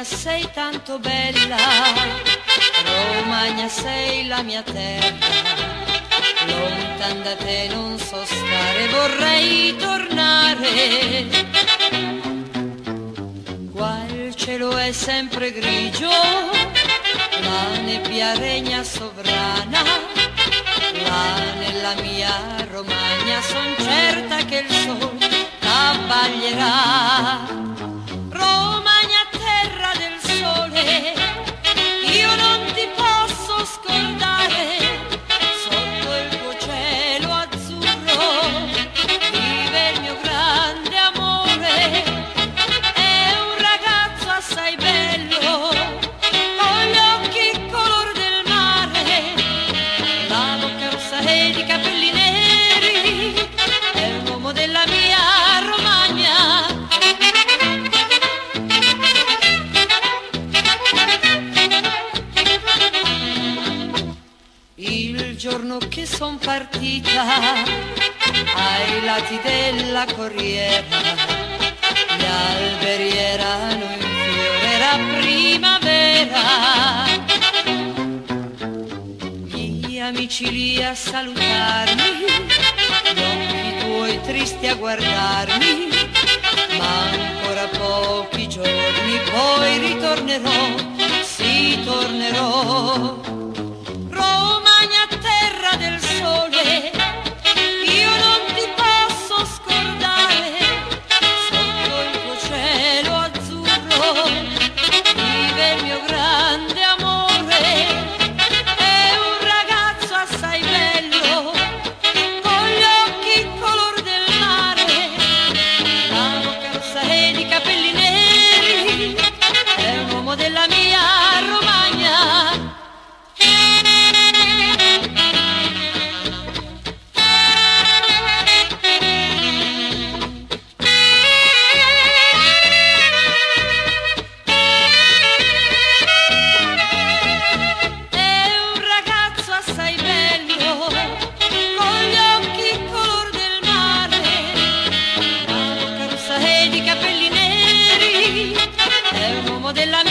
Romagna sei tanto bella, Romagna sei la mia terra. Lontan da te non so stare, vorrei tornare. Qua il cielo è sempre grigio, la nebbia regna sovrana. Là nella mia Romagna son certa che il sole t'abbaglierà. Romagna terra del sole, io non ti posso scordare. Sotto il tuo cielo azzurro vive il mio grande amore. È un ragazzo assai bello, con gli occhi color del mare, la bocca rossa e i capelli neri. È un uomo della mia Romagna. Il giorno che son partita ai lati della corriera, gli alberi erano in fiore, era primavera. Gli amici lì a salutarmi, gli occhi tuoi tristi a guardarmi, ma ancora pochi giorni poi ritornerò, sì tornerò. Romagna terra del sole, io non ti posso scordare. Sotto il tuo cielo azzurro vive il mio grande amore. È un ragazzo assai bello, con gli occhi color del mare, la bocca rossa e i capelli neri. È un uomo della mia Romagna. Della